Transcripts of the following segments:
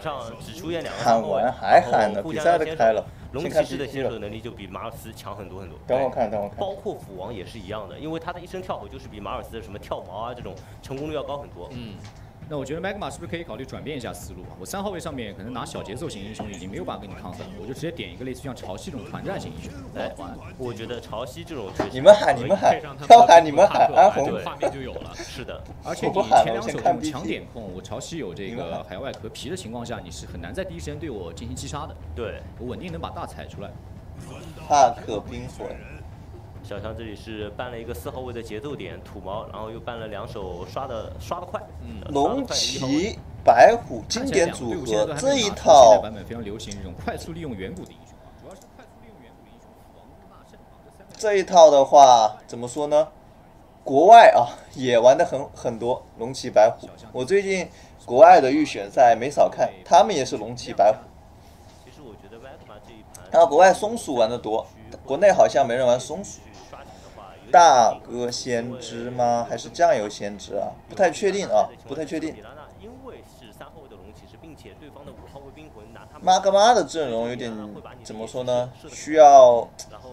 上只出现2个喊完还喊呢，比赛都开了。 龙骑士的先手能力就比马尔斯强很多很多。 等我看。 包括斧王也是一样的，因为他的一声跳吼就是比马尔斯的什么跳毛啊这种成功率要高很多。 那我觉得 Magma 是不是可以考虑转变一下思路啊？我3号位上面可能拿小节奏型英雄已经没有办法跟你抗衡了，我就直接点一个类似于像潮汐这种团战型英雄。 我觉得潮汐这种确实你们喊，要喊你们喊，安红画面就有了。 是的， 而且你前2手这种强点控，我潮汐有这个海外壳皮的情况下，你是很难在第一时间对我进行击杀的。 对， 我稳定能把大踩出来。 帕克冰魂。 小强这里是搬了一个4号位的节奏点土毛，然后又搬了2手刷的快。 龙骑白虎经典组合这一套， 现在版本非常流行这种快速利用远古的英雄啊，主要是快速利用远古的英雄，斧王、乌纳、圣堂这一套的话怎么说呢？国外啊也玩的很多龙骑白虎，我最近国外的预选赛没少看，他们也是龙骑白虎。 其实我觉得 Magma 这一盘， 然后国外松鼠玩的多，国内好像没人玩松鼠。大哥先知吗？还是酱油先知啊？不太确定啊，不太确定。 因为是3号位的龙骑士，并且对方的5号位冰魂拿他们妈哥妈的阵容有点怎么说呢？需要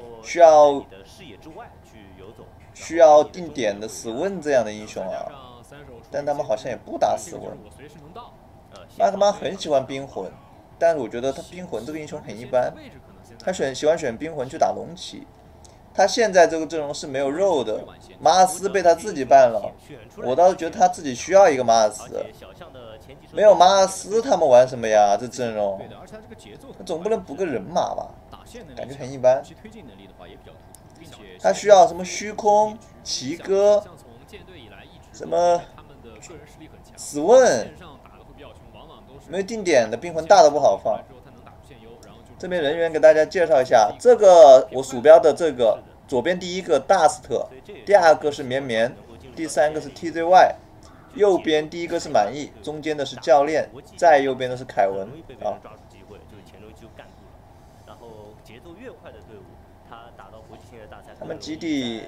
需要定点的死问这样的英雄啊，但他们好像也不打死问。妈哥妈很喜欢冰魂，但是我觉得他冰魂这个英雄很一般，他喜欢选冰魂去打龙骑。他现在这个阵容是没有肉的，马尔斯被他自己办了，我倒是觉得他自己需要一个马尔斯，没有马尔斯他们玩什么呀？这阵容，总不能补个人马吧？感觉很一般。他需要什么虚空、奇哥，什么死问，没有定点的冰魂大的不好放。这边人员给大家介绍一下，这个我鼠标的这个左边第一个大斯特，第2个是绵绵，第3个是 TZY， 右边第1个是满意，中间的是教练，再右边的是凯文啊。他们基地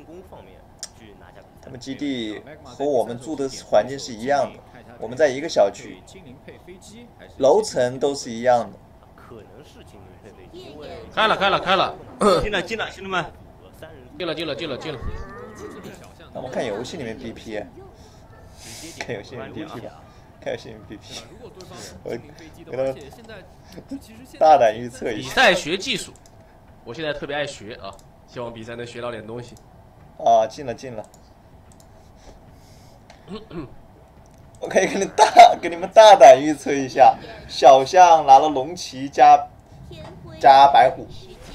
和我们住的环境是一样的，我们在一个小区，楼层都是一样的。 开了， 进了，兄弟们， 进了。 那我们看游戏里面 BP， 看游戏里面 BP 吧，看游戏里面 BP， 我给他们大胆预测一下。 比赛学技术，我现在特别爱学啊，希望比赛能学到点东西。 啊，进了。我可以给你们大胆预测一下，小象拿了龙骑加白虎。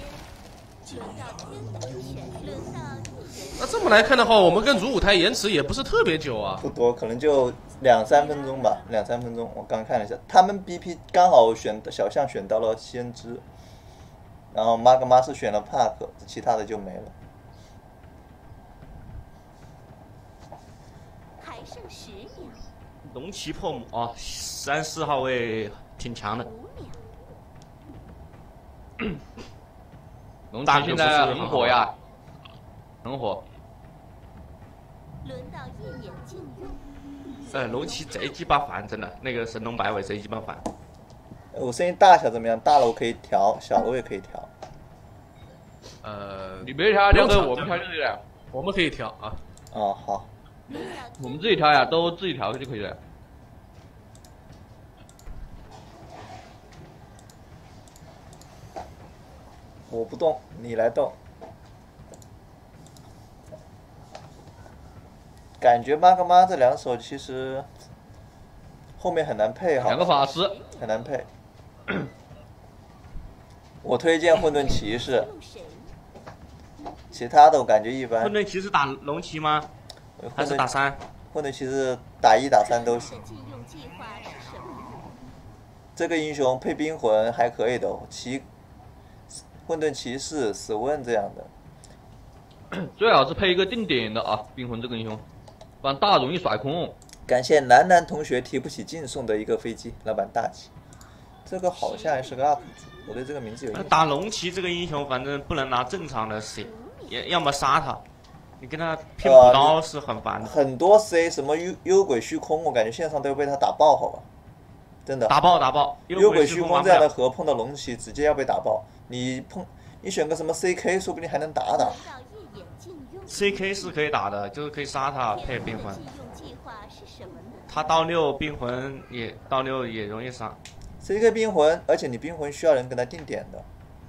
那这么来看的话，我们跟主舞台延迟也不是特别久啊， 不多，可能就2-3分钟吧，2-3分钟。我刚看了一下，他们 BP 刚好小象选到了先知，然后妈跟妈是选了帕克，其他的就没了。 还剩10秒。 龙骑破母啊，3、4号位挺强的。 龙骑现在很火呀，很火。 轮到一眼进入。 龙骑贼鸡巴烦，真的，那个神龙摆尾贼鸡巴烦。 我声音大小怎么样？大了我可以调，小了我也可以调。 你别调，这个我们调就可以了。 我们可以调啊。 哦，好。 我们自己调呀，都自己调就可以了。 我不动，你来动。感觉妈跟妈这2手其实后面很难配哈。 2个法师很难配。我推荐混沌骑士，其他的我感觉一般。 混沌骑士打龙骑吗？还是打3？ 混沌骑士打1打3都行。这个英雄配冰魂还可以的，混沌骑士、死问这样的。 最好是配一个定点的啊，冰魂这个英雄，不然大容易甩空。 感谢楠同学提不起劲送的一个飞机，老板大气。这个好像是个 UP 主，我对这个名字有印象。 打龙骑这个英雄，反正不能拿正常的 C， 要么杀他，你跟他骗补刀是很烦的。 很多 C 什么幽鬼虚空，我感觉线上都被他打爆，好吧？ 真的。 打爆！ 幽鬼虚空这样的河碰到龙骑，直接要被打爆。你选个什么 CK， 说不定还能打。 CK 是可以打的，就是可以杀他配冰魂。他到6冰魂也到6也容易杀。 CK 冰魂，而且你冰魂需要人跟他定点的。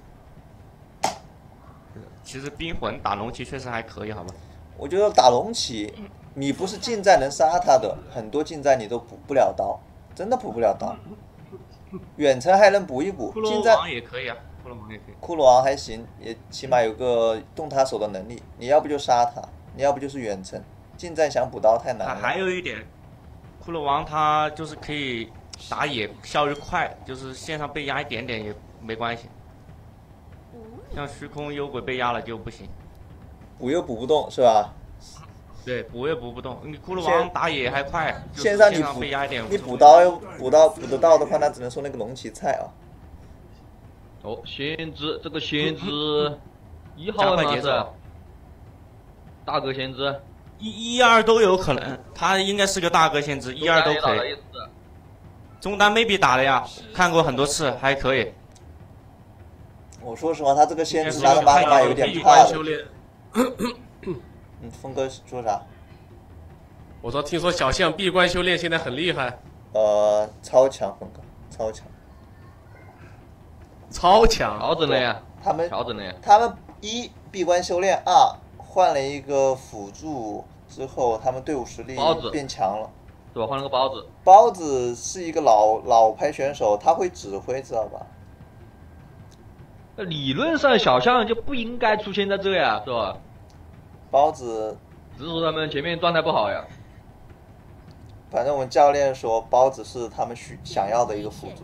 其实冰魂打龙骑确实还可以，好吧？ 我觉得打龙骑，你不是近战能杀他的，很多近战你都补不了刀，真的补不了刀。远程还能补一补，近战也可以啊，骷髅王也可以。 骷髅王还行，也起码有个动他手的能力。你要不就杀他，你要不就是远程。近战想补刀太难了。 还有一点，骷髅王他就是可以打野效率快，就是线上被压一点点也没关系。像虚空幽鬼被压了就不行， 补又补不动是吧？ 对，补也补不动。你骷髅王打野还快， 线上你被压一点， 你补刀补得到的话，那只能说那个龙骑菜啊。 哦，先知这个先知1号位吗？是大哥先知 ，1、2都有可能，他应该是个大哥先知，1、2都可以。中单 maybe 打的呀，看过很多次，还可以。 我说实话，他这个先知拿的玛有点怕的。峰哥说啥？ 我说听说小象闭关修炼现在很厉害。 超强，峰哥，超强。 调整了呀， 他们调整了呀。 他们1闭关修炼，2换了一个辅助之后，他们队伍实力变强了。 对吧？换了个包子。 包子是一个老牌选手，他会指挥，知道吧？ 理论上小象就不应该出现在这呀，是吧？ 包子只是说他们前面状态不好呀。 反正我们教练说包子是他们想要的一个辅助。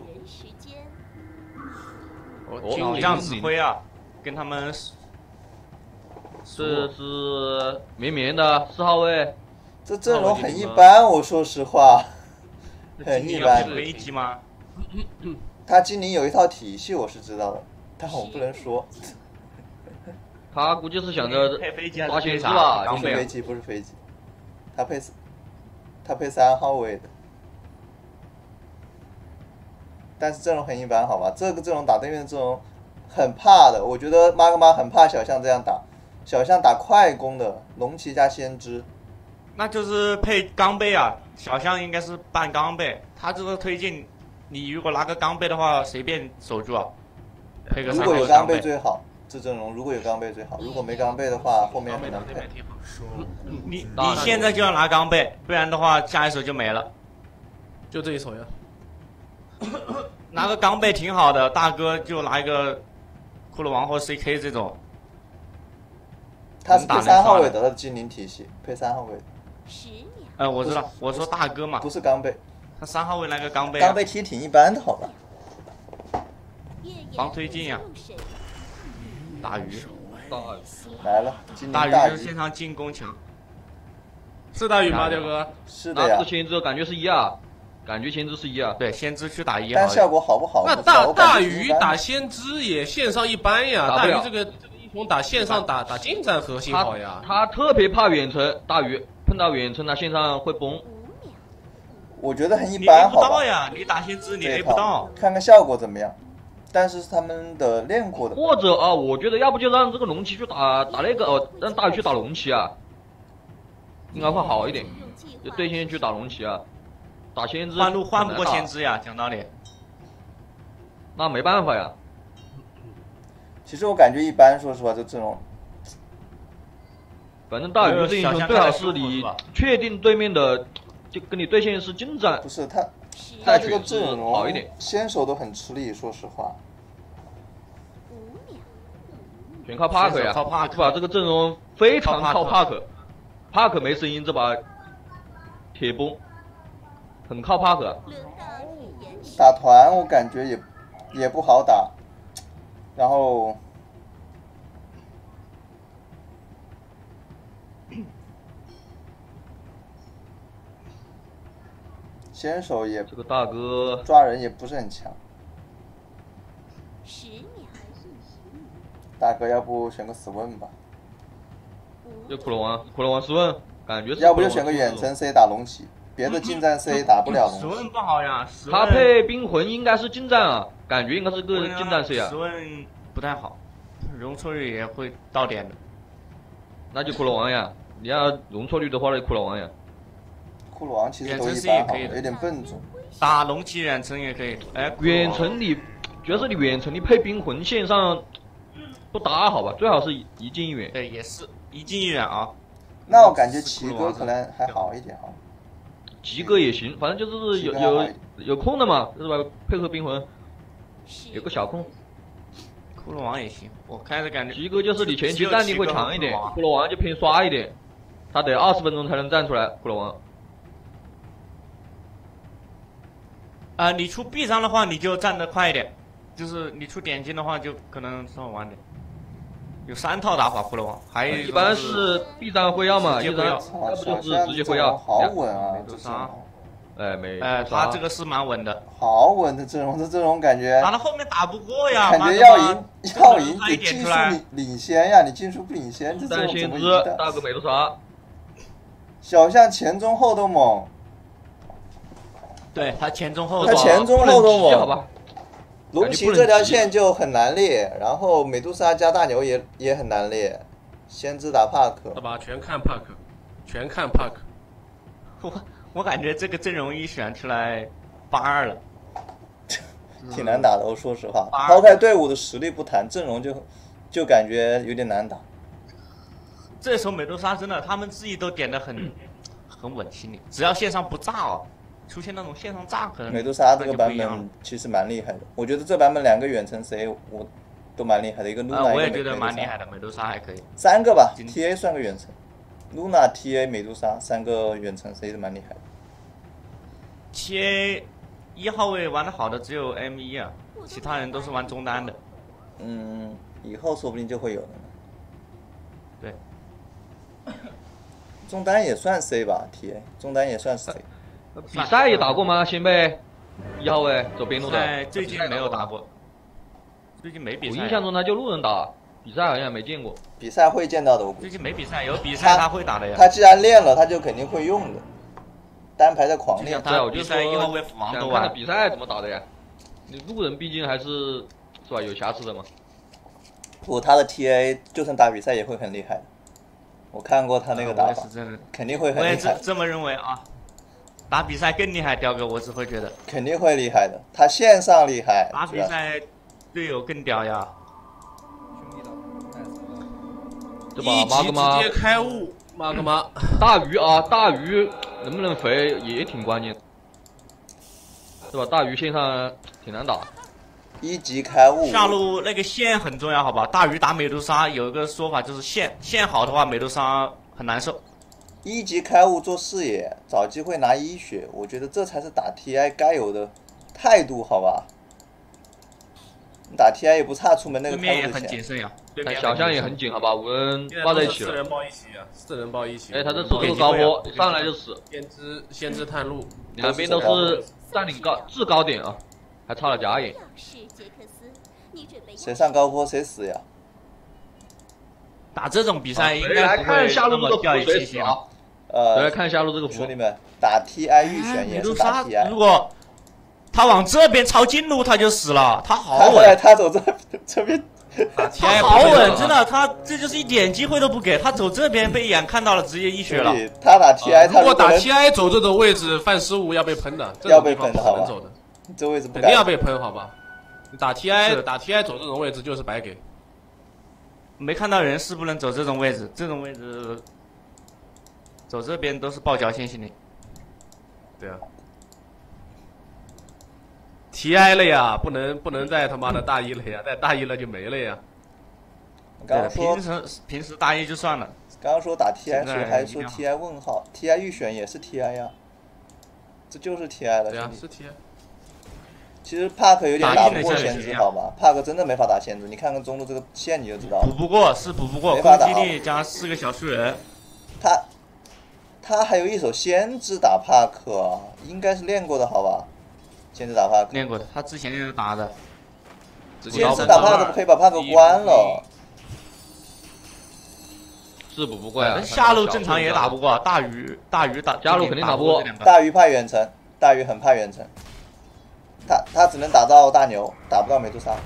老将指挥啊，跟他们这是绵绵的4号位。 这阵容很一般，我说实话，很一般。 飞机吗？ 他精灵有一套体系，我是知道的。但我不能说， 他估计是想着抓先知吧？ 不是飞机，不是飞机，他配3号位的，但是阵容很一般，好吧？这个阵容打对面的阵容很怕的，我觉得妈个妈很怕小象这样打，小象打快攻的龙骑加先知， 那就是配钢背啊，小象应该是半钢背，他这个推进，你如果拿个钢背的话，随便守住啊。 如果有钢背最好，这阵容如果有钢背最好，如果没钢背的话，后面很难配。 你现在就要拿钢背，不然的话下一手就没了。 就这一手呀。 拿个钢背挺好的，大哥就拿一个骷髅王或 CK 这种。 他是配3号位的，他的精灵体系配3号位的。 我知道，我说大哥嘛。 不是钢背。 他3号位那个钢背。 钢背踢挺一般的，好吧。 防推进呀，大鱼来了， 大鱼就是线上进攻强， 是大鱼吗，六哥？ 是的呀。 这个先知感觉是1啊，感觉先知是1啊。 对，先知去打1， 但效果好不好？ 那大鱼打先知也线上一般呀，大鱼这个英雄打线上打近战核心好呀。 他特别怕远程，大鱼碰到远程他线上会崩。 我觉得很一般，好吧？ 你 A 不到呀，你打先知你 A 不到， 看看效果怎么样。但是他们的练过的， 或者啊，我觉得要不就让这个龙骑去打那个让大鱼去打龙骑啊，应该会好一点。就对线去打龙骑啊，打先知换路换不过先知呀，讲道理。 那没办法呀。 其实我感觉一般，说实话，这阵容。 反正大鱼这英雄最好是你确定对面的，就跟你对线是近战。 不是他这个阵容好一点，先手都很吃力，说实话。 全靠帕克呀，是吧？这个阵容非常靠帕克，帕克没声音，这把铁崩，很靠帕克。 打团我感觉也不好打，然后先手也这个大哥抓人也不是很强。 10秒。 大哥，要不选个死问吧？ 就骷髅王斯问，感觉是要不就选个远程 C 打龙骑。 别的近战 C 打不了 10问不好呀， 他配冰魂应该是近战啊，感觉应该是个近战 C 啊。 10问不太好，容错率也会到点的。 那就骷髅王呀，你要容错率的话，那就骷髅王呀。 骷髅王其实都一般好，有点笨重。 打龙骑远程也可以。哎， 远程你主要是你远程你配冰魂线上不搭好吧？最好是一近一远。 对，也是一近一远啊。 那我感觉奇哥可能还好一点啊。 吉哥也行，反正就是有空的嘛，是吧？配合冰魂，有个小空。 骷髅王也行，我开始感觉吉哥就是你前期战力会强一点，骷髅王就偏刷一点，他得20分钟才能站出来。骷髅王。 你出臂伤的话，你就站得快一点，就是你出点金的话，就可能稍微晚点。有3套打法骷髅王，还有一般是臂伤会要嘛，一般要不就是直接会要。 好稳啊， 没多杀。 他这个是蛮稳的。 好稳的阵容，这阵容感觉。 打到后面打不过呀， 感觉要赢得技术领先呀，你技术不领先，这阵容怎么赢的？ 大个美杜莎。 小象前中后都猛。 对他前中后， 他前中后都猛， 好吧。 龙骑这条线就很难列，然后美杜莎加大牛也很难列，先知打帕克。 好吧，全看帕克，全看帕克。 我感觉这个阵容一选出来82了， 挺难打的。我说实话，抛开队伍的实力不谈，阵容就感觉有点难打。 这时候美杜莎真的，他们自己都点的很稳，心里只要线上不炸哦。出现那种线上炸，可能美杜莎这个版本其实蛮厉害的。我觉得这版本2个远程 C 我都蛮厉害的，一个露娜， 我也觉得蛮厉害的，美杜莎还可以。 3个吧 ，TA 算个远程，露娜、TA、美杜莎3个远程 C 是蛮厉害的。 TA 1号位玩的好的只有 M1啊，其他人都是玩中单的。 以后说不定就会有的。 对， 中单也算 C 吧 ，TA 中单也算 C。 比赛也打过吗？新贝1号位走边路的， 最近没有打过，最近没比赛。 我印象中他就路人打，比赛好像没见过。 比赛会见到的，我最近没比赛，有比赛他会打的呀。 他既然练了，他就肯定会用的。单排在狂练。 对，我就说 1号位斧王都玩。 比赛怎么打的呀？你路人毕竟还是吧有瑕疵的嘛。 不，他的 TA 就算打比赛也会很厉害的。我看过他那个打法，肯定会很厉害。 我也这么认为啊。打比赛更厉害，雕哥，我只会觉得肯定会厉害的。他线上厉害， 打比赛队友更屌呀！ 对吧？妈个妈！ 直接开悟，妈个妈！ 大鱼啊，大鱼能不能肥也挺关键，对吧？大鱼线上挺难打。 1级开悟。 下路那个线很重要，好吧？大鱼打美杜莎有一个说法就是线好的话，美杜莎很难受。 1级开悟做视野，找机会拿1血，我觉得这才是打 TI 该有的态度，好吧？打 TI 也不差出门那个开路的钱。 小象也很紧，好吧？5人抱在一起了。4 人抱一起啊，4人抱一起。 哎，他这走这个高坡，上来就死。 先知探路， 两边都是占领制高点啊，还差了假野。 谁上高坡谁死呀？ 打这种比赛应该不会那么掉以轻心啊。 来看下路这个兄弟们，打 TI 预选也是打 TI。 如果他往这边抄近路，他就死了。他好稳， 他走这边， 他好稳，真的，他这就是一点机会都不给。他走这边被一眼看到了，直接1血了。 他打 TI， 如果打 TI 走这种位置犯失误要被喷的， 要被喷的，好吧？这位置肯定要被喷，好吧？打 TI 走这种位置就是白给。 没看到人是不能走这种位置，这种位置走这边都是爆脚线型的。 对啊 ，TI 了呀，不能再他妈的大1了呀，再大1了就没了呀。 刚刚说平时大1就算了。 刚刚说打 TI 时还说 TI 问号 ，TI 预选也是 TI 呀，这就是 TI 了。 对啊，是 TI。 其实帕克有点打不过先知，好吧？帕克真的没法打先知，你看看中路这个线你就知道了。 补不过，攻击力加4个小树人。 他还有一手先知打帕克，应该是练过的，好吧？先知打帕克。 练过的，他之前就是打的。 先知打帕克可以把帕克关了。 四补不过呀。 下路正常也打不过，大鱼打下路肯定打不过。 大鱼怕远程，大鱼很怕远程，他只能打到大牛，打不到美杜莎。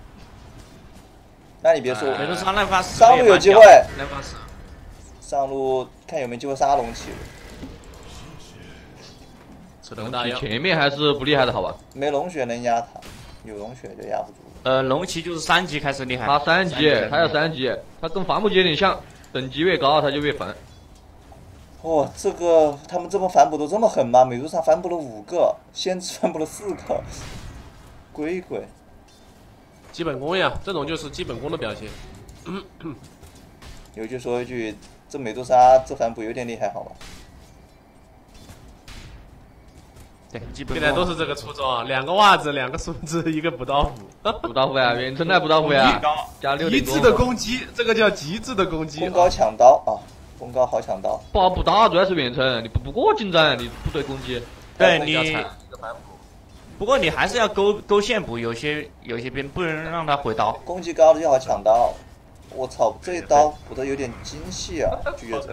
那你别说， 美杜莎那发上路有机会， 那发死。 上路看有没有机会杀龙骑。 龙骑前面还是不厉害的，好吧？ 没龙血能压他，有龙血就压不住。 龙骑就是3级开始厉害。 他3级，他要3级，他跟伐木机有点像，等级越高他就越烦。 哇，这个他们这波反补都这么狠吗？美杜莎反补了5个，先知反补了4个，鬼。 基本功呀，这种就是基本功的表现。 有句说一句，这美杜莎这反补有点厉害，好吧？ 对，基本现在都是这个出招啊，2个袜子，2个树枝，1个补刀斧。 补刀斧呀，远程带补刀斧呀，加6点多。 极致的攻击，这个叫极致的攻击。 弓高抢刀啊，弓高好抢刀。 不好补刀，主要是远程，你不过近战，你部队攻击。 对你。不过你还是要勾线补，有些兵不能让他回刀。 攻击高的就好抢刀。我操，这一刀补的有点精细啊，巨月城。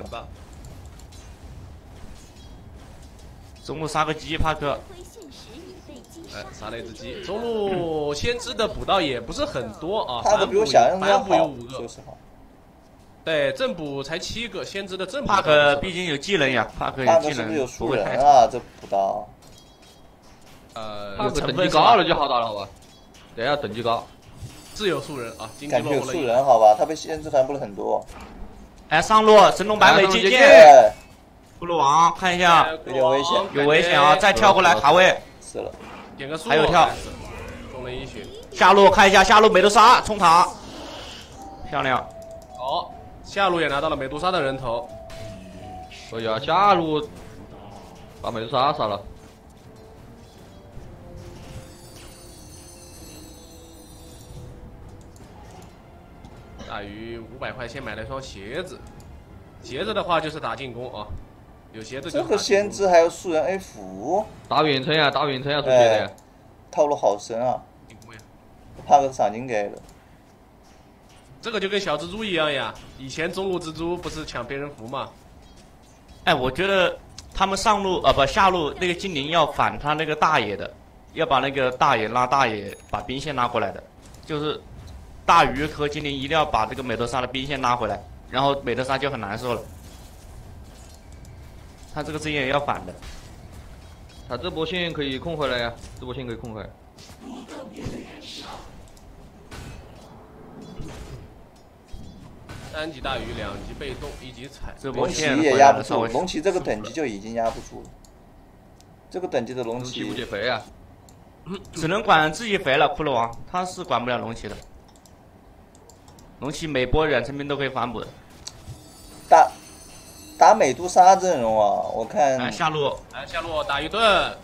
中路杀个鸡，帕克。 杀了一只鸡。中路先知的补刀也不是很多啊， 帕克比我想象中要好， 有5个。 说实话。 对，正补才7个，先知的正补。 帕克毕竟有技能呀，帕克有技能。 是不是有树人啊？这补刀。 帕克等级高了就好打了，好吧？等下等级高。 自有树人啊， 感觉有树人好吧？他被先知反补了很多。 哎，上路神龙摆尾接剑。 骷髅王看一下， 有点危险， 有危险啊！再跳过来卡位， 死了， 点个还有跳， 中了1血。 下路看一下，下路美杜莎冲塔，漂亮。 哦，下路也拿到了美杜莎的人头。 哎呀，下路把美杜莎杀了。 大鱼500块钱买了一双鞋子，鞋子的话就是打进攻啊，有鞋子。 这个先知还有树人 F， 打远程呀，打远程呀，出血的呀， 套路好深啊！帕克赏金给了。 这个就跟小蜘蛛一样呀，以前中路蜘蛛不是抢别人符吗？ 哎，我觉得他们上路下路那个精灵要反他那个大爷的，要把那个大爷拉大爷把兵线拉过来的，就是大鱼和精灵一定要把这个美杜莎的兵线拉回来，然后美杜莎就很难受了。他这个阵营要反的， 他这波线可以控回来呀，这波线可以控回来。 3级大鱼，2级被动，1级踩。 龙骑也压不住，龙骑这个等级就已经压不住了。这个等级的龙骑不减肥啊， 只能管自己肥了。骷髅王他是管不了龙骑的，龙骑每波远程兵都可以反补的。 打美杜莎阵容啊，我看下路， 下路打一顿。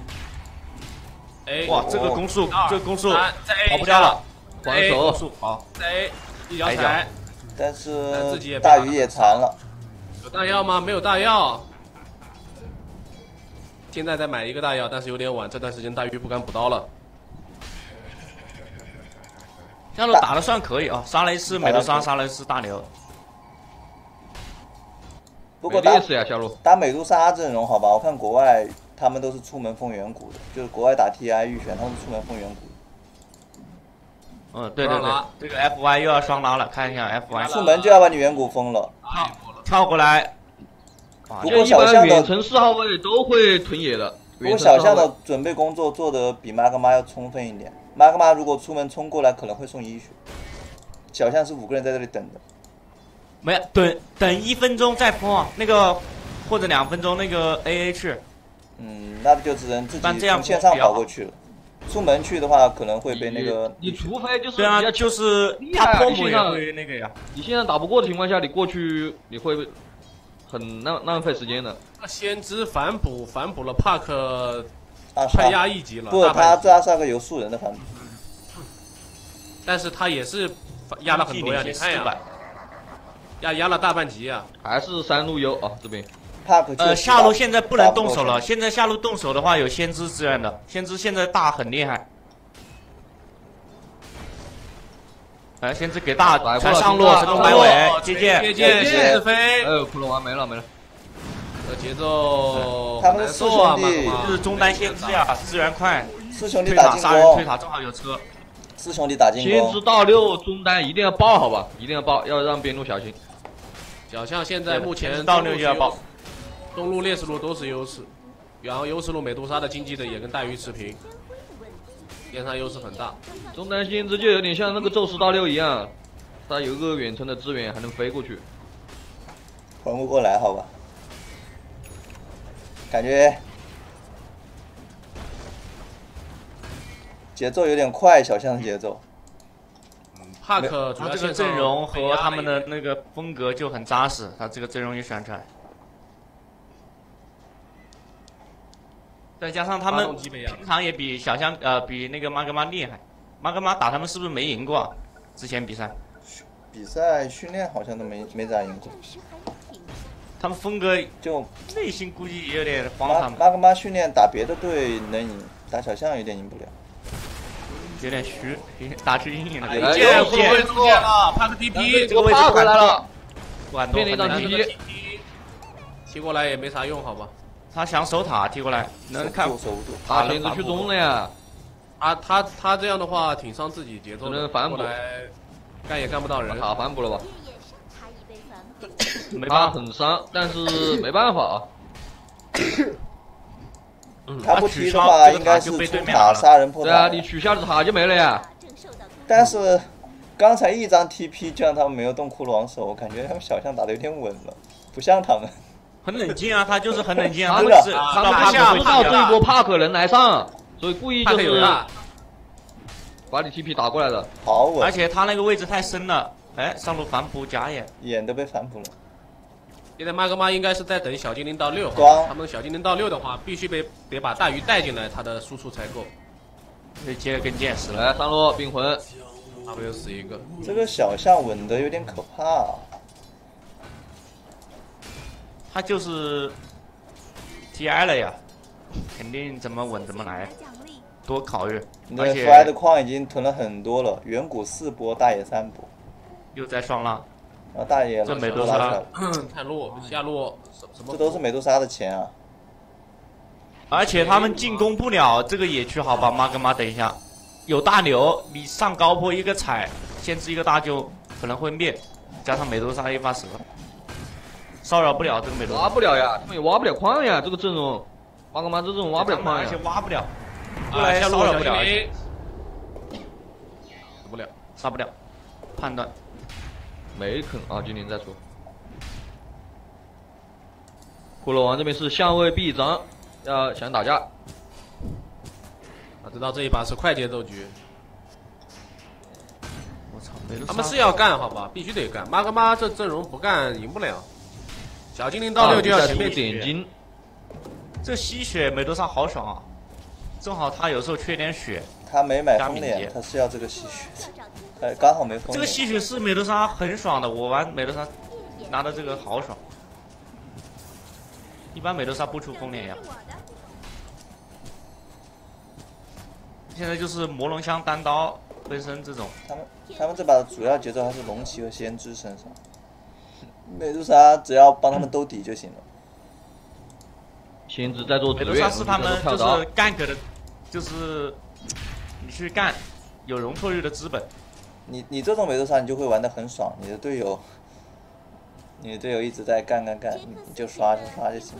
哎， 哇，这个攻速，这个攻速跑不掉了， 还手好， 再 A 一脚踩。 但是大鱼也残了。 有大药吗？没有大药。现在再买一个大药，但是有点晚。这段时间大鱼不敢补刀了。 下路打的算可以啊，杀了一次美杜莎，杀了一次大牛。 不过打美杜莎阵容好吧，我看国外他们都是出门封远古的，就是国外打 TI 预选，他们出门封远古。 对对对，这个 FY 又要双拉了，看一下 FY。 出门就要把你远古封了。 跳过来。 不过小象的远程4号位都会囤野的。 不过小象的准备工作做得比玛格玛要充分一点。玛格玛如果出门冲过来，可能会送1血。小象是5个人在这里等的。 没有，等1分钟再封啊，那个或者2分钟那个 AA 去。 那就只能自己从线上跑过去了。出门去的话，可能会被那个。 你除非就是对啊，就是他破姆也会那个呀。 你现在打不过的情况下，你过去你会很浪费时间的。 先知反补了帕克，快压1级了。 不，他这是个有素人的反补。 但是他也是压了很多呀，你看呀，压了大半级呀。 还是3路优啊这边。 下路现在不能动手了。现在下路动手的话，有先知支援的。先知现在大很厉害。 哎，先知给大全上路，神龙摆尾，接剑是飞。 骷髅王没了。 这节奏他们四兄弟就是中单先知呀，资源快。 四兄弟打进攻， 推塔正好有车。 四兄弟打进攻。 先知到6中单一定要爆，好吧？一定要爆，要让边路小心。 小象现在目前到6就要爆， 东路、烈士路都是优势，然后优势路美杜莎的经济的也跟大鱼持平，边上优势很大。 中单先知就有点像那个宙斯到6一样，他有一个远程的支援，还能飞过去。 混不过来，好吧？感觉节奏有点快，小象的节奏。 帕克主要这个阵容和他们的那个风格就很扎实，他这个阵容也选出来，再加上他们平常也比小象比那个马格玛厉害，马格玛打他们是不是没赢过啊？之前比赛训练好像都没咋赢过， 他们风格就内心估计也有点荒唐。 马格玛训练打别的队能赢，打小象有点赢不了。 有点虚，打出阴影了。 剑会不会出现了？帕克 TP， 这个帕回来了， 变了一张 TP， 踢过来也没啥用，好吧？ 他想守塔踢过来，能看守不住。 打先知去中了呀。 他这样的话挺伤自己节奏的， 只能反补， 干也干不到人。 塔反补了吧？ 他很伤，但是没办法啊。 他不踢的话，应该是出塔杀人破塔。 对啊，你取下了塔就没了呀。 但是刚才一张 TP 就让他们没有动骷髅王手，我感觉他们小象打的有点稳了，不像他们。 很冷静啊，他就是很冷静啊。 他们不知道这一波帕克能来上，所以故意就是把你 TP 打过来的。 好稳。 而且他那个位置太深了，哎，上路反补假眼都被反补了。 现在马格玛应该是在等小精灵到6，他们小精灵到6的话，必须得把大鱼带进来，他的输出才够。 得接根剑死了，来上路冰魂， 他们又死一个。 这个小象稳的有点可怕啊。 他就是 TI 了呀，肯定怎么稳怎么来，多考虑。 而且 FI 的矿已经囤了很多了，远古4波，大野3波， 又在双拉。 然后大野这美杜莎， 探路下路什么？ 这都是美杜莎的钱啊！ 而且他们进攻不了这个野区，好吧？马格玛，等一下，有大牛，你上高坡一个踩，先知一个大就可能会灭，加上美杜莎一发蛇，骚扰不了这个美杜莎。 挖不了呀，他们也挖不了矿呀，这个阵容，马格玛这种挖不了矿呀， 而且挖不了，过来骚扰不了， 死不了， 杀不了，判断。 没啃啊，今年再说。骷髅王这边是相位必张，想打架。 他知道这一把是快节奏局。 我操， 他们是要干好吧，必须得干。马格玛这阵容不干赢不了。小精灵到6就要前面点金。 这吸血美杜莎好爽啊！正好他有时候缺点血。 他没买风脸，他是要这个吸血。刚好没风。 这个吸血是美杜莎很爽的，我玩美杜莎拿的这个好爽。一般美杜莎不出风脸呀。现在就是魔龙香单刀分身这种。 他们这把的主要节奏还是龙骑和先知身上，美杜莎只要帮他们兜底就行了。 先知在做美杜莎是他们就是 gank 的，就是你去干有容错率的资本。 你这种美杜莎你就会玩得很爽，你的队友一直在干，你就刷就行。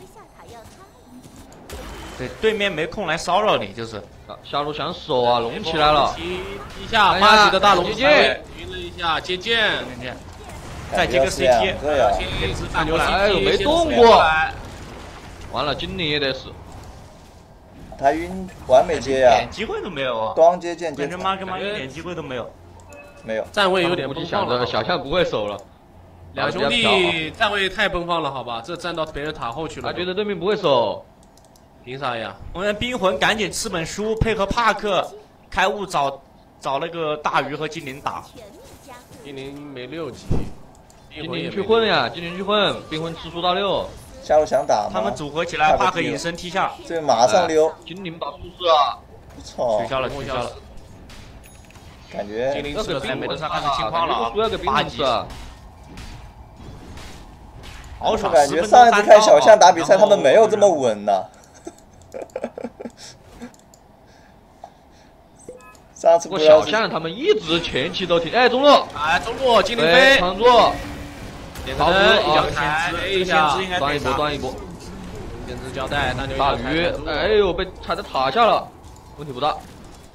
对，对面没空来骚扰你，就是。 下路想守啊，龙起来了， 一下8级的大龙接剑，晕了一下接剑， 再接个 CT， 哎呦没动过，完了精灵也得死。 他晕完美接呀， 一点机会都没有啊！ 光接剑， 感觉马格玛一点机会都没有。 没有， 站位有点崩放了，小象不会守了。 两兄弟站位太奔放了，好吧？这站到别人塔后去了。 他觉得对面不会守， 凭啥呀？ 我们冰魂赶紧吃本书，配合帕克开悟找那个大鱼和精灵打。 精灵没6级， 精灵去混呀，精灵去混，冰魂吃书到6。 下路想打吗？ 他们组合起来，帕克隐身踢下， 这马上溜。 精灵把术士啊， 操！ 取消了。 感觉精灵吃了美杜莎开始清矿了啊， 输要给冰魂吃啊！ 好爽！ 感觉上一次看小象打比赛，他们没有这么稳呐。上次不过小象他们一直前期都挺哎中路， 哎中路精灵飞扛住， 好一脚踩一下， 端一波端一波， 先知交代，那就大鱼，哎呦被踩在塔下了，问题不大。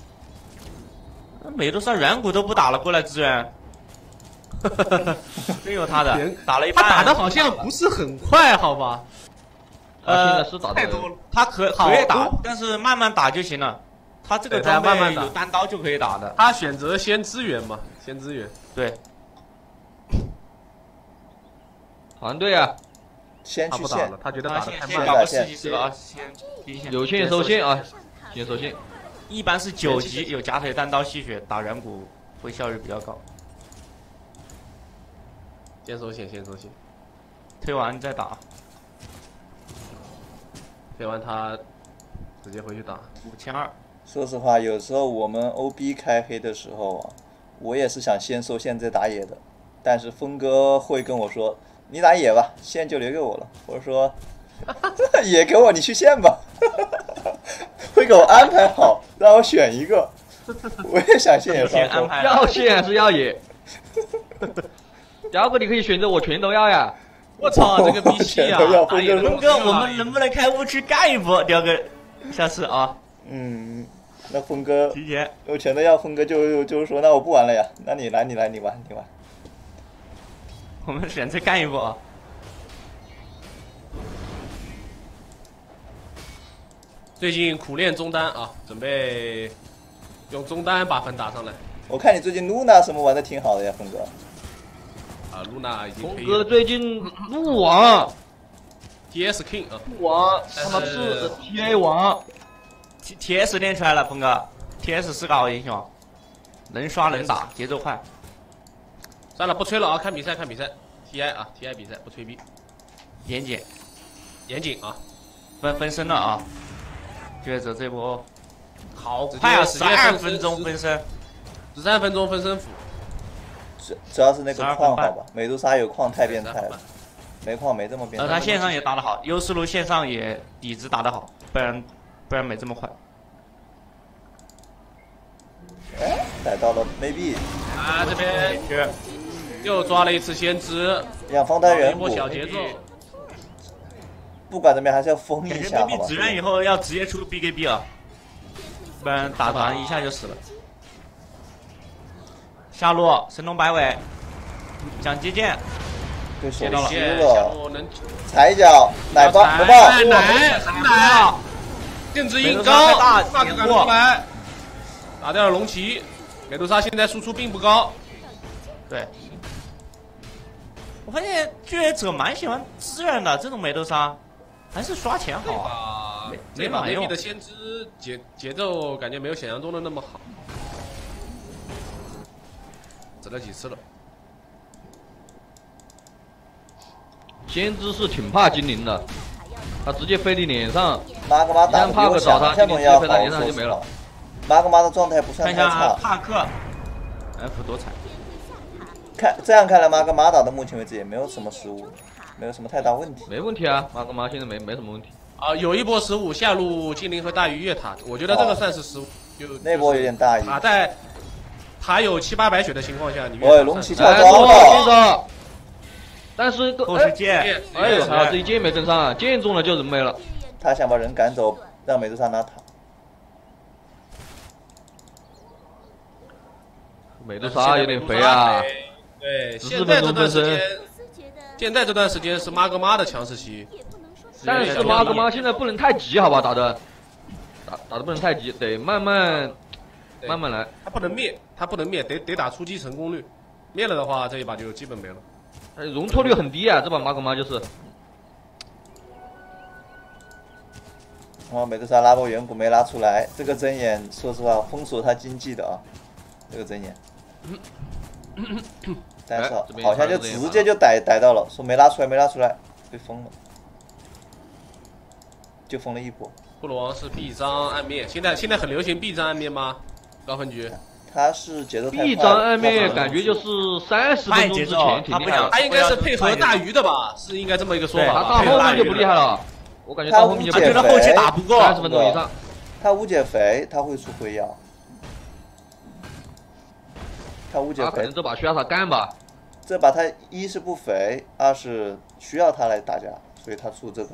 美杜莎远古都不打了，过来支援。真有他的，打了一半。 他打的好像不是很快，好吧？ 现在是打太多了，他可以打，但是慢慢打就行了。他这个装备有单刀就可以打的。 他选择先支援嘛，先支援。 对。 团队啊， 先去线，他觉得打的太慢了。搞个4级是吧？先有线收线啊，先收线。 一般是9级有假腿单刀吸血打远古会效率比较高。 先收线，先收线， 推完再打。 推完他直接回去打 5200。 说实话，有时候我们 OB 开黑的时候啊，我也是想先收线再打野的，但是峰哥会跟我说：“你打野吧，线就留给我了。”或者说：“野给我，你去线吧。”会给我安排好，让我选一个。我也想线野双收， 要线还是要野？要不你可以选择我全都要呀！ 我操，这个逼戏啊！峰哥，我们能不能开误区干一波？第二个，下次啊。 那峰哥提前， 我全都要。峰哥就说，那我不玩了呀，那你来，你玩。 我们选择干一波啊！ 最近苦练中单啊，准备用中单把分打上来。 我看你最近露娜什么玩的挺好的呀，峰哥。 啊，露娜已经峰哥最近鹿王 ，TS King 啊， 鹿王他妈是 TA 王 ，TS 练出来了，峰哥 ，TS 是个好英雄，能刷能打，节奏快。 算了，不吹了啊，看比赛，TI 啊 ，TI 比赛不吹逼， 严谨啊， 分身了啊，抉择这波好快啊，12分钟分身 ，13分钟分身符。 主要是那个矿好吧，美杜莎有矿太变态了，没矿没这么变态。 他线上也打得好，优势路线上也底子打得好，不然没这么快。 哎，逮到了 maybe 啊，这边又抓了一次先知， 养方单元一波小节奏。 不管怎么样还是要封一下，好吧。 maybe 指认以后要直接出 BKB 啊，不然打团一下就死了。下路神龙摆尾，想接剑， 接到了， 踩一脚，奶爆， 奶，电子硬高，大赶出来，打掉了龙骑。美杜莎现在输出并不高， 对。我发现决者蛮喜欢支援的，这种美杜莎还是刷钱好啊。 这把 maybe 的先知节奏感觉没有想象中的那么好。指了几次了？ 先知是挺怕精灵的，他直接飞你脸上， 马格玛打帕克找他， 精灵飞他脸上就没了。 马格玛的状态不算太差。 看一下帕克 ，F 多彩。 这样看来，马格玛打到目前为止也没有什么失误，没有什么太大问题。 没问题啊，马格玛现在没什么问题。 啊，有一波失误，下路精灵和大鱼越塔，我觉得这个算是失误。 那波有点大意。 塔有700-800血的情况下，你龙骑跳高了，但是后是剑， 哎呦，还好这一剑没震上啊，剑中了就人没了。 他想把人赶走，让美杜莎拿塔。 美杜莎有点肥啊， 对， 14分钟分身。 现在这段时间是马格玛的强势期， 但是马格玛现在不能太急，好吧，打的不能太急，得慢慢来。 他不能灭，得打出击成功率，灭了的话这一把就基本没了。 容错率很低啊，这把马格玛就是。 美杜莎拉波远古没拉出来，这个针眼说实话封锁他经济的啊，这个针眼。但是好像就直接就逮到了，说没拉出来，被封了，就封了一波。 布鲁王是臂章暗灭，现在很流行臂章暗灭吗？高分局他是节奏太快。 一张暧昧感觉就是30分钟之前挺厉害的。 他应该是配合大鱼的吧？是应该这么一个说法。 他到后面就不厉害了，我感觉到后面就觉得后期打不过 30分钟以上。 他无解肥，他会出灰药。他无解肥， 可能这把需要他干吧。 这把他一是不肥，二是需要他来打架，所以他出这个。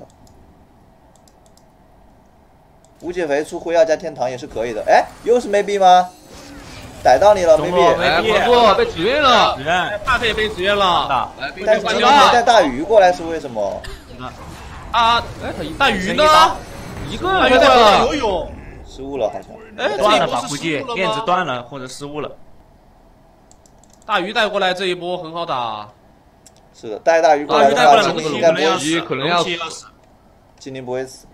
无解肥出灰药加天堂也是可以的。哎，又是maybe吗？逮到你了，maybe。 哎，不错，被指愿了。 帕克也被指愿了。 但今天没带大鱼过来是为什么？ 啊，哎，大鱼呢？ 一个人在游泳。 失误了好像。 哎，断了吧？估计链子断了或者失误了。 大鱼带过来这一波很好打。 是的，带大鱼过来的话，精灵应该不会死，可能要死。 精灵不会死。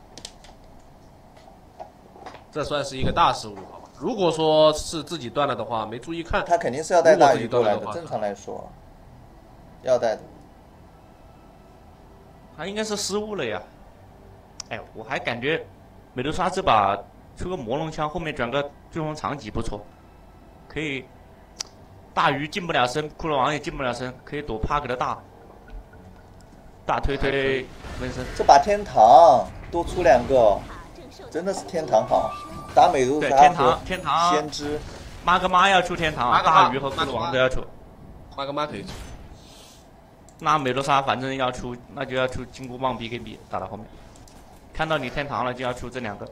这算是一个大失误，好吧？如果说是自己断了的话，没注意看， 他肯定是要带大鱼过来的。正常来说，要带的。 他应该是失误了呀。哎，我还感觉美杜莎这把出个魔龙枪，后面转个追风长戟不错，可以。大鱼进不了身，骷髅王也进不了身，可以躲帕克的大推分身。 这把天堂多出2个，真的是天堂好。打美杜莎和天堂先知， 妈哥妈要出天堂，大鱼和骷髅王都要出。 妈哥妈可以出。 那美杜莎反正要出，那就要出金箍棒 BKB 打到后面。看到你天堂了，就要出这2个。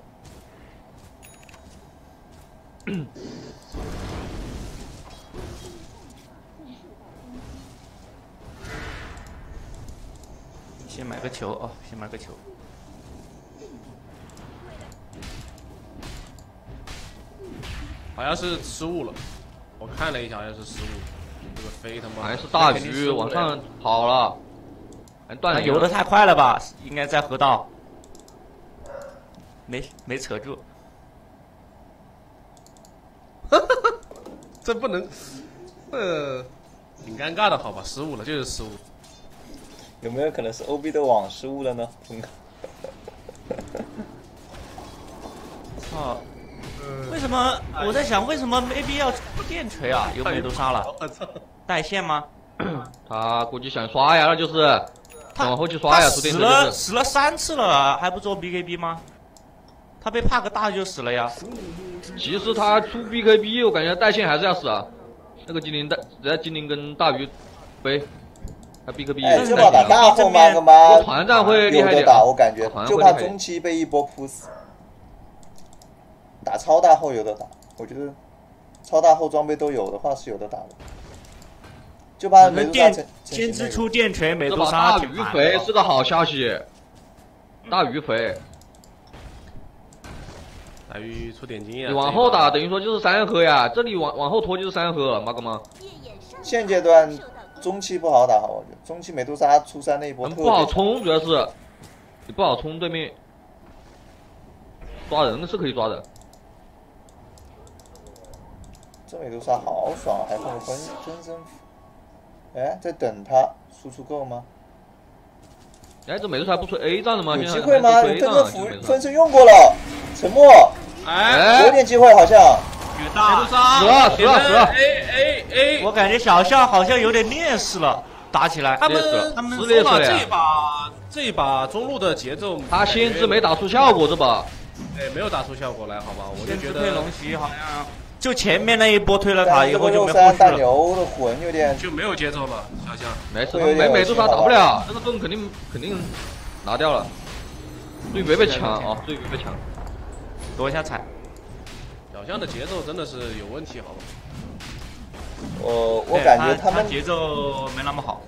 先买个球哦，先买个球。 好像是失误了，我看了一下，好像是失误。这个飞他妈还是大鱼往上跑了，还断了。 游的太快了吧？应该在河道，没扯住。 这不能，挺尴尬的，好吧？失误了，就是失误。 有没有可能是 OB 的网失误了呢？ 操！为什么？我在想，为什么 maybe 要出电锤啊？有美杜莎了，带线吗？ 他估计想刷呀，那就是往后去刷呀，出电锤。 死了3次了，还不做 BKB 吗？他被帕克大就死了呀。 其实他出 BKB， 我感觉带线还是要死啊。那个精灵跟大鱼飞。BKB 哎，这把打大后妈个妈， 团战会厉害点。 有的打，我感觉就怕中期被一波扑死。打超大后有的打，我觉得超大后装备都有的话是有的打的。就怕美杜莎先知出电锤，美杜莎大鱼肥是个好消息。大鱼肥， 大鱼出点经验。 你往后打等于说就是3合呀，这里往后拖就是3合，妈个妈。 现阶段。中期不好打，我觉得中期美杜莎出3那一波特别不好冲，主要是你不好冲对面，抓人是可以抓的。 这美杜莎好爽，还放个分身符。哎，在等他输出够吗？ 哎，这美杜莎不出 A 站了吗？ 有机会吗？分身符分身用过了，沉默。 哎， 有点机会好像。 美杜莎死了！ 哎！ 我感觉小象好像有点劣势了，打起来。 他们说嘛，这一把中路的节奏， 他先知没打出效果，这把， 哎，没有打出效果来，好吧？我就觉得推龙骑好像就前面那一波推了塔以后就没后续大牛的魂有点就没有节奏了，小象。 没事，美杜莎打不了，这个盾肯定拿掉了。注意别被抢啊！注意别被抢， 躲一下踩。 小象的节奏真的是有问题，好吧？ 我感觉他们节奏没那么好。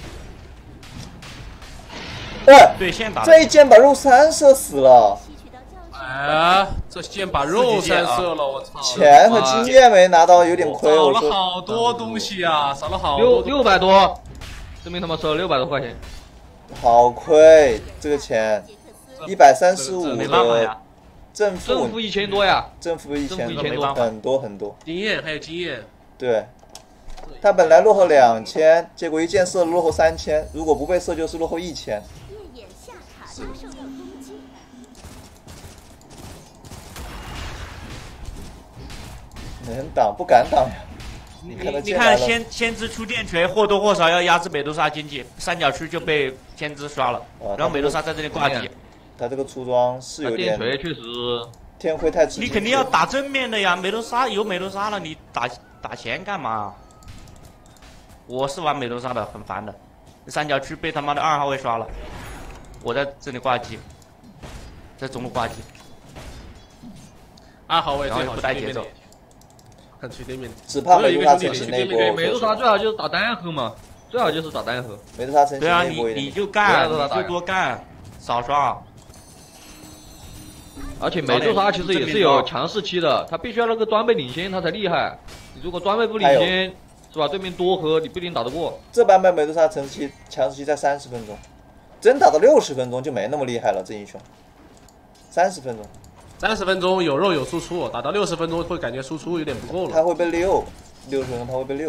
对线打这一箭把肉3射死了。 哎，这箭把肉3射了，我操！ 钱和经验没拿到，有点亏。 少了好多东西啊，少了好多。 600多，这边他妈收了600多块钱。 好亏，这个钱135的。正负 1000多呀， 正负1000多，很多很多。 经验还有经验。 对，他本来落后2000，结果一箭射落后3000，如果不被射就是落后1000。 能挡不敢挡呀。 你看先知出电锤，或多或少要压制美杜莎经济，三角区就被先知刷了，然后美杜莎在这里挂机。 他这个出装是有点。 电锤确实。 天辉太直接。 你肯定要打正面的呀，美杜莎有美杜莎了，你打前干嘛？我是玩美杜莎的，很烦的。三角区被他妈的2号位刷了，我在这里挂机，在中路挂机。 2号位最好不带节奏。 看吹对面， 只怕美杜莎成型那一波。 美杜莎最好就是打单核嘛，最好就是打单核。 美杜莎成型那一波。 对啊，你就干，你就多干，少刷。 而且美杜莎其实也是有强势期的，他必须要那个装备领先，他才厉害。你如果装备不领先，是吧？对面多核，你不一定打得过。 这版本美杜莎强势期在30分钟，真打到60分钟就没那么厉害了。这英雄30分钟。 30分钟有肉有输出，打到60分钟会感觉输出有点不够了。 他会被60分钟他会被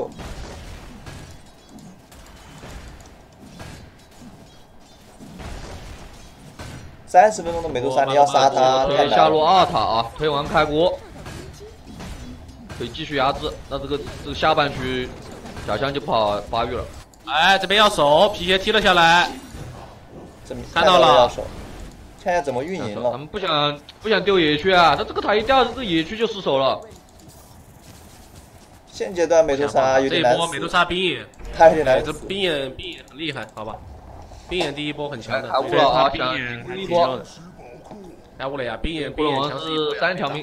6。30分钟的美杜莎，你要杀他， 推下路2塔啊，推完开锅，可以继续压制。那这个下半区，小香就不好发育了。 哎，这边要守，皮鞋踢了下来，看到了。 看一下怎么运营了。 他们不想丢野区啊，他这个塔一掉，这野区就失手了。 现阶段美杜莎有点难。 这一波美杜莎冰眼， 他有点难。 这冰眼很厉害，好吧？冰眼第一波很强的。 开悟了啊！ 冰眼第一波。 开悟了呀！冰眼强是3条命。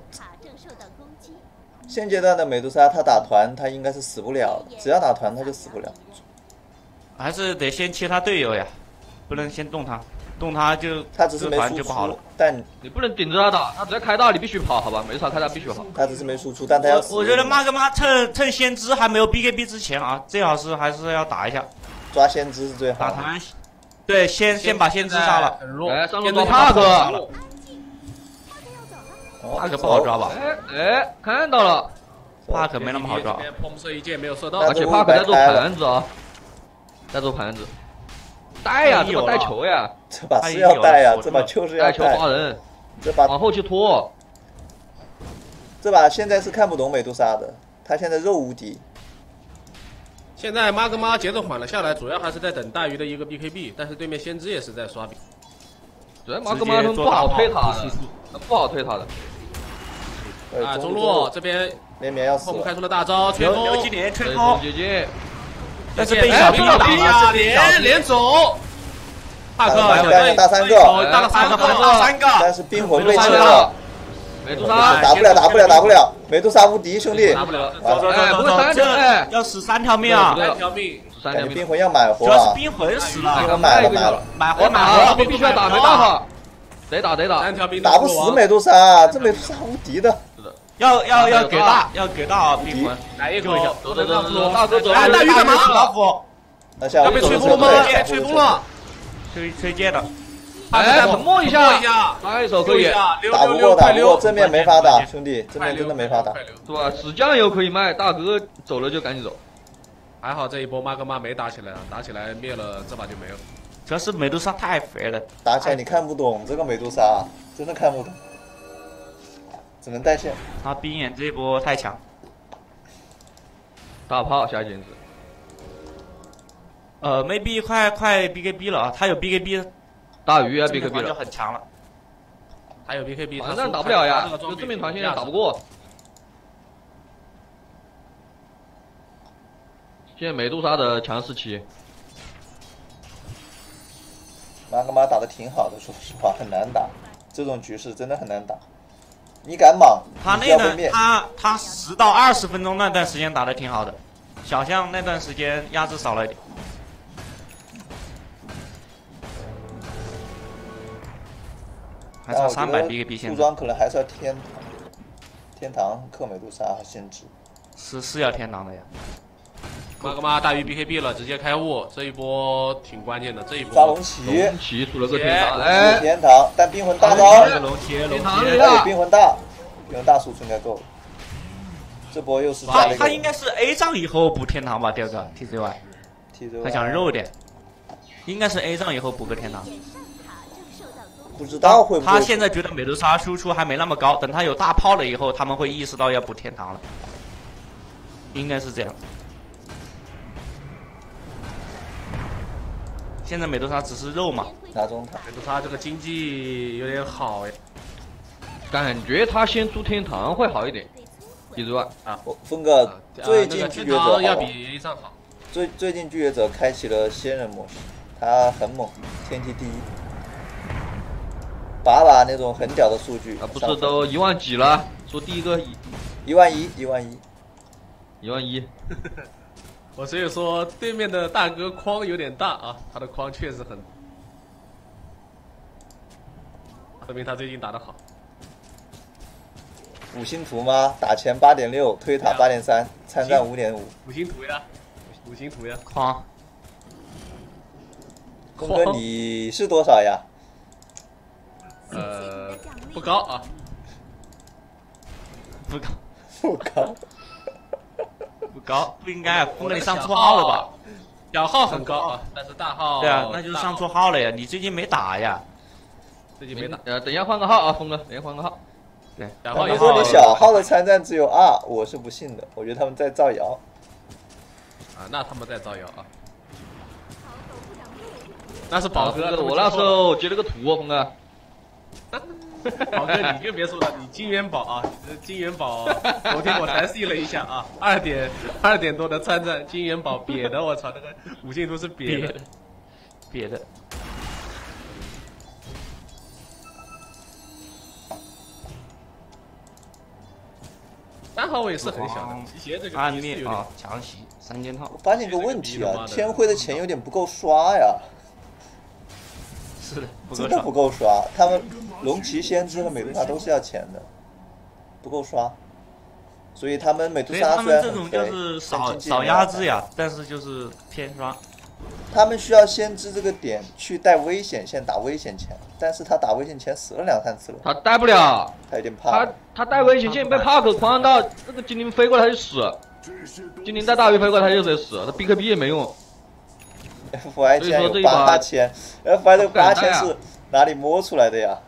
现阶段的美杜莎，他打团他应该是死不了的，只要打团他就死不了。 还是得先切他队友呀，不能先动他。动他就他只是没输出，但你不能顶着他打，他只要开大你必须跑，好吧？美杜莎开大必须跑。 他只是没输出，但他要。 我觉得妈趁先知还没有 BKB 之前啊，最好是还是要打一下。 抓先知是最好。 打团，对，先把先知杀了。 来上路抓帕克。 帕克不好抓吧？ 哎，看到了， 帕克没那么好抓。 碰射一箭没有射到， 而且帕克在做盘子啊，在做盘子。带呀，这把带球呀， 这把是要带呀，这把就是要带球抓人， 这把往后去拖。 这把现在是看不懂美杜莎的，他现在肉无敌。 现在妈跟妈节奏缓了下来，主要还是在等大鱼的一个 BKB， 但是对面先知也是在刷饼。 主要妈跟妈他们不好推塔的，不好推塔的。 啊，中路这边连绵要死， 我们开出了大招，吹风， 刘金莲吹风， 姐姐。 但是被小兵打了， 连走，帕克大3个， 大了3个， 但是冰魂被切了， 美杜莎打不了，美杜莎无敌，兄弟， 打不了， 这要死3条命啊 ，3条命 ，3条命，冰魂要买活主要是冰魂死了， 买活， 必须要打，没办法，得打 ，3条命打不死美杜莎，这美杜莎无敌的。 要给大啊！冰魂来一口， 走，大哥走， 大鱼干嘛？ 要被吹风了吗？吹风了， 吹剑的。 哎，沉默一下，来一手可以。 打不过，正面没法打，兄弟，正面真的没法打， 是吧？死酱油可以卖，大哥走了就赶紧走。 还好这一波妈跟妈没打起来，打起来灭了这把就没了。 主要是美杜莎太肥了， 打起来你看不懂这个美杜莎，真的看不懂。只能带线。 他冰眼这一波太强， 大炮下简直。 maybe 快 BKB 了啊！他有 BKB， 大鱼啊 BKB 了， 就很强了。 还有 BKB， 团战打不了呀，就正面团现在打不过。现在美杜莎的强势期。 妈跟妈打的挺好的，说实话很难打，这种局势真的很难打。你敢莽， 他那段他10到20分钟那段时间打的挺好的，小象那段时间压制少了一点。还差300 BKB 现在。 出装可能还是要天堂克美杜莎和先知。 是要天堂的呀。 妈个妈大鱼 BKB 了，直接开悟，这一波挺关键的。这一波抓龙骑出了个天堂， 哎，天堂，但冰魂大招， 天堂对，冰魂大输出应该够了。这波又是他应该是 A 仗以后补天堂吧，第二个 TZY， 他想肉点，应该是 A 仗以后补个天堂。 不知道会不会。 他现在觉得美杜莎输出还没那么高，等他有大炮了以后，他们会意识到要补天堂了，应该是这样。现在美杜莎只是肉嘛， 拿中塔。 美杜莎这个经济有点好哎， 感觉他先出天堂会好一点。1万啊， 峰哥，最近拒绝者要比 A 上好。 最近拒绝者开启了仙人模式，他很猛，天梯第一。把那种很屌的数据啊，不是都1万几了？说第一个 1万1，1万1， 1万1。 我所以说对面的大哥框有点大啊，他的框确实很，说明他最近打得好。 5星图吗？打前8.6，推塔8.3，参战5.5。 5星图呀，5星图呀。 框。 峰哥，你是多少呀？ 不高啊。 不高。 不高。 不高，不应该。峰哥，你上错号了吧？ 小号很高啊，但是大号。 对啊，那就是上错号了呀。你最近没打呀？ 最近没打。 等一下换个号啊，峰哥，等一下换个号。 对， 他们说你小号的参战只有2，我是不信的，我觉得他们在造谣。 啊，那他们在造谣啊。那是宝哥， 我那时候截了个图哦，峰哥。 宝哥，你就别说了，你金元宝啊，金元宝，昨天我才试了一下啊，2点多的参战，金元宝瘪的，我操，那个5星图是瘪的， 瘪的。 3号位是很小的，皮鞋这个暗面啊，强袭3件套。 我发现个问题啊，天辉的钱有点不够刷呀。 是的， 真的不够刷。他们龙骑先知和美杜莎都是要钱的，不够刷。所以他们美杜莎虽然很肥， 这种就是少压制呀，但是就是偏刷。 他们需要先知这个点去带危险线打危险钱，但是他打危险钱死了2、3次了。 他带不了， 他有点怕。 他带危险线被帕克框到，这个精灵飞过来他就死，精灵带大鱼飞过来他就得死，他 BKB 也没用。 FI 竟然有8000，FI 这个8000是哪里摸出来的呀？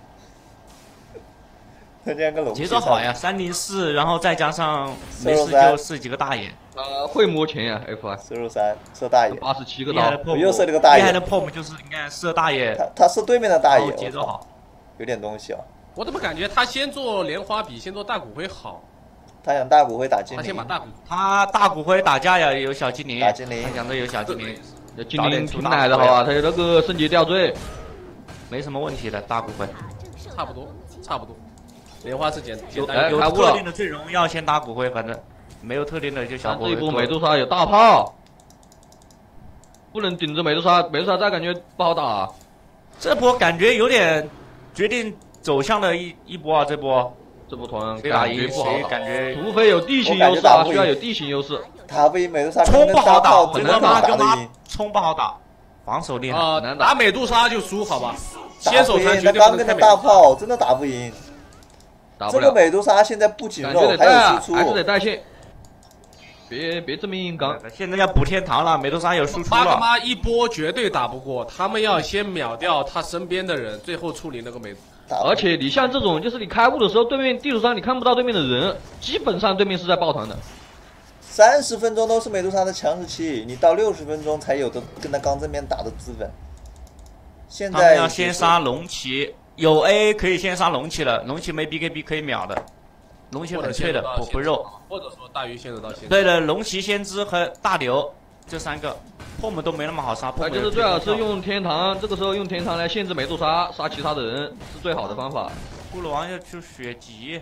他竟然跟龙节奏好呀，304，然后再加上没事就射几个大眼。 会摸钱呀 ，FI 463射大眼 ，87个刀， 我又射了个大眼。 厉害的 POM 就是应该射大眼， 他射对面的大眼， 节奏好， 有点东西啊。 我怎么感觉他先做莲花比先做大骨灰好？ 他想大骨灰打精灵， 他先把大骨， 他大骨灰打架呀，有小精灵， 打精灵， 他想着有小精灵， 精灵挺奶的好吧？他有那个圣洁吊坠， 没什么问题的大骨灰， 差不多。莲花是简单，有特定的最容要先打骨灰，反正没有特定的就小骨灰。 这一波美杜莎有大炮，不能顶着美杜莎，美杜莎再感觉不好打。 这波感觉有点决定走向的一波啊，这波团感觉不好打，感觉除非有地形优势啊，需要有地形优势。 打不赢美杜莎， 冲不好打， 这个妈跟妈冲不好打，防守厉害啊，打美杜莎就输好吧？ 先手团绝对不能开大炮，真的打不赢。这个美杜莎现在不仅肉还有输出， 还是得带线。别这么硬刚， 现在要补天堂了，美杜莎有输出了。 八个妈一波绝对打不过，他们要先秒掉他身边的人，最后处理那个美。 而且你像这种，就是你开雾的时候，对面地图上你看不到对面的人，基本上对面是在抱团的。 30分钟都是美杜莎的强势期，你到60分钟才有的跟他刚正面打的资本。现在他们要先杀龙骑，有 A 可以先杀龙骑了，龙骑没 BKB 可以秒的，龙骑很脆的，不肉。 或者说大鱼先走到先。 对的，龙骑先知和大牛这3个 POM 都没那么好杀。 那就是最好是用天堂，这个时候用天堂来限制美杜莎，杀其他的人是最好的方法。 骷髅王要去血祭。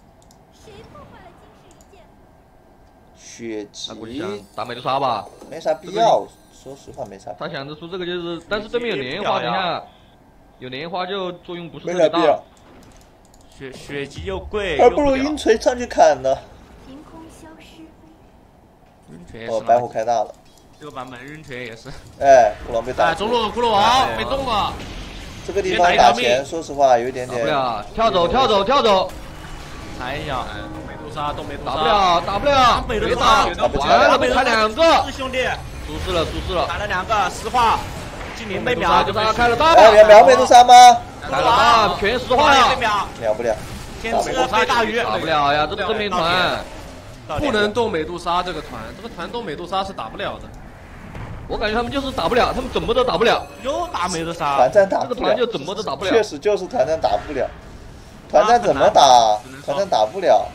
血祭， 他估计想打美杜莎吧？ 没啥必要，说实话没啥。 他想着出这个就是，但是对面有莲花，等一下有莲花就作用不是特别大。 血祭又贵， 还不如鹰锤上去砍呢。 凭空消失。 晕锤哦，白虎开大了。 这个版本晕锤也是。 哎，骷髅被打。 中路骷髅王被动了。 这个地方打钱，说实话有一点点。 打不了，跳走。 踩一下， 美杜莎都没打不了， 美杜莎完了被砍2个， 兄弟， 出事了， 打了2个，实话，精灵被秒， 就他开了大秒美杜莎吗？ 来了吧，全石化呀， 秒不了。 先知被大鱼打不了呀，这个正面团不能动美杜莎这个团，这个团动美杜莎是打不了的。 我感觉他们就是打不了，他们怎么都打不了。 又打美杜莎， 团战打不了， 这个团就怎么都打不了。 确实就是团战打不了，团战怎么打？团战打不了。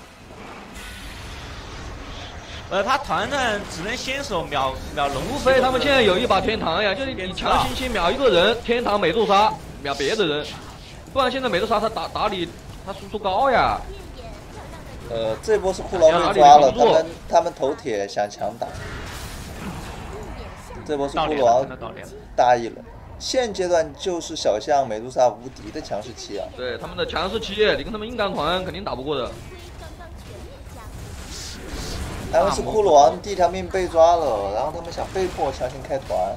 他团战只能先手秒龙， 除非他们现在有一把天堂呀，就是你强行去秒一个人，天堂美杜莎秒别的人，不然现在美杜莎他打你，他输出高呀。 这波是骷髅被抓了，他们头铁想强打。这波是骷髅大意了。现阶段就是小象美杜莎无敌的强势期啊！ 对他们的强势期，你跟他们硬刚团肯定打不过的。 他们是骷髅王第一条命被抓了，然后他们想被迫强行开团。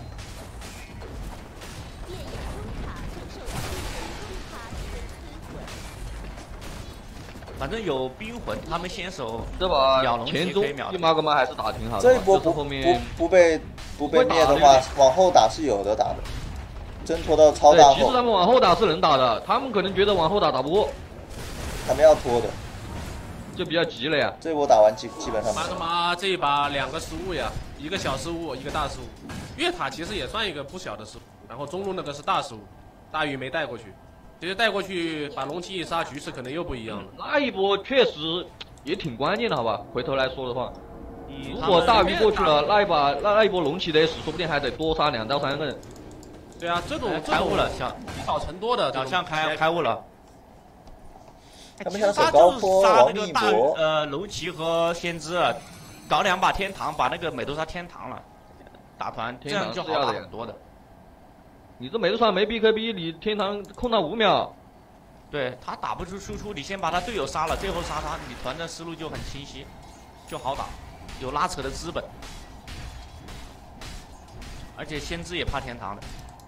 反正有冰魂，他们先手这把前中一马哥们还是打挺好的。 这一波后面不被灭的话，往后打是有的打的。挣脱到超大后， 其实他们往后打是能打的，他们可能觉得往后打不过， 他们要拖的， 就比较急了呀。 这波打完基本上。 马格玛这一把2个失误呀，一个小失误，一个大失误。越塔其实也算一个不小的失误，然后中路那个是大失误，大鱼没带过去。其实带过去把龙骑一杀，局势可能又不一样了。 那一波确实也挺关键的，好吧？回头来说的话，如果大鱼过去了，那一波龙骑的 S 说不定还得多杀2到3个人。 对啊，这种开悟了， 积少成多的， 小象开悟了。 他们想守高坡， 杀王一博。 龙骑和先知，搞2把天堂，把那个美杜莎天堂了，打团这样就好打很多的。 你这美杜莎没 BKB， 你天堂控他5秒， 对他打不出输出，你先把他队友杀了，最后杀他，你团战思路就很清晰，就好打，有拉扯的资本。而且先知也怕天堂的，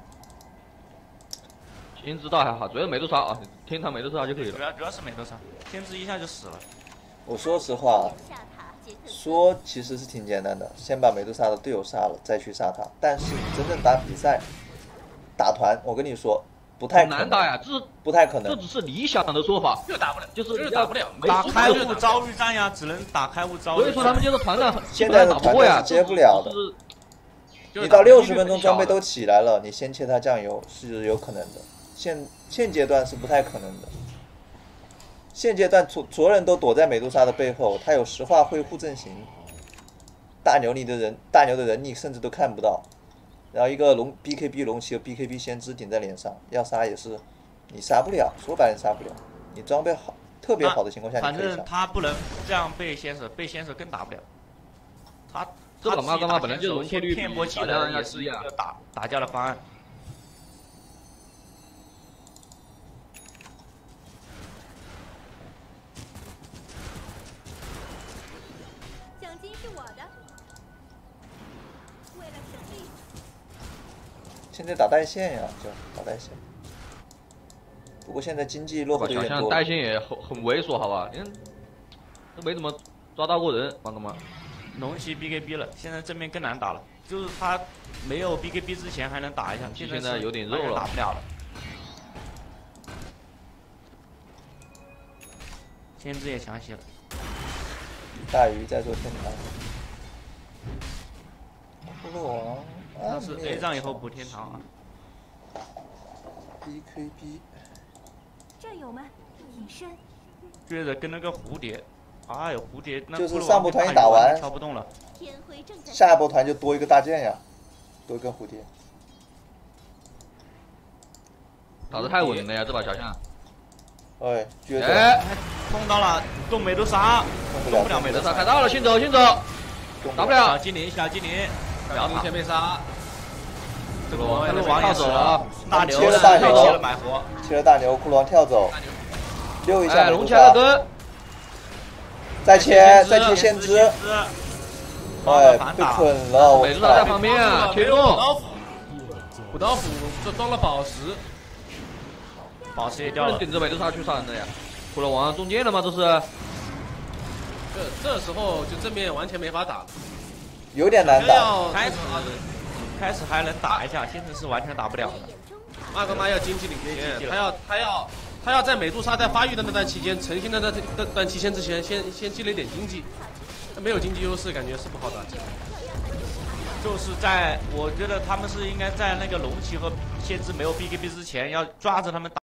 先知倒还好，主要美杜莎啊，天堂美杜莎就可以了。 主要是美杜莎，先知一下就死了。 我说实话，说其实是挺简单的，先把美杜莎的队友杀了，再去杀他。但是真正打比赛。打团，我跟你说，不太可能。 难打呀，这是不太可能。 这只是理想的说法， 就打不了， 就是打不了。 打开悟遭遇战呀，只能打开悟遭遇。 所以说他们就是团战， 现在的团战是接不了的。你到60分钟装备都起来了，你先切他酱油是有可能的。现阶段是不太可能的。现阶段所有人都躲在美杜莎的背后，他有石化恢复阵型，大牛的人你甚至都看不到。然后一个BKB 龙骑和 BKB 先知顶在脸上，要杀也是你杀不了，说白了杀不了。你装备好特别好的情况下， 反正他不能这样被先手更打不了。他这老妈干嘛本来就容错率骗波技能也是一个打架的方案。 奖金是我的。为了胜利。 现在打带线呀，就打带线。不过现在经济落后的有点多。 小象带线也很猥琐，好吧？都没怎么抓到过人，妈的妈！ 龙骑 BKB 了，现在正面更难打了。就是他没有 BKB 之前还能打一下， 现在有点肉了， 打不了了。先知也强袭了。 大鱼在做天堂。骷髅王。 他是 A 仗以后补天堂啊。 BKB。 战友们，隐身。 接着跟那个蝴蝶，哎呦蝴蝶那就是上波团一打完， 敲不动了。 下一波团就多一个大剑呀，多一根蝴蝶。 打得太稳了呀，这把小象。 哎，绝对。 哎， 碰到了，动美杜莎，动不了美杜莎， 开到了，先走，打不了。 小精灵， 目前被杀。 这个骷髅王跳走了，大牛切了大牛， 切了买活， 切了大牛，骷髅王跳走，溜一下龙骑二根， 再切先知，哎，被捆了， 美杜莎在旁边啊，切中， 补刀斧这装了宝石， 宝石也掉了， 顶着美杜莎去杀人的呀，骷髅王中间了吗？这是， 这时候就正面完全没法打了， 有点难打， 开始还能打一下，现在是完全打不了了。 马格玛要经济领先，他要在美杜莎在发育的那段期间，成型的那段期间之前，先积累点经济。没有经济优势，感觉是不好打。 就是我觉得他们是应该在那个龙骑和先知没有 BKB 之前，要抓着他们打。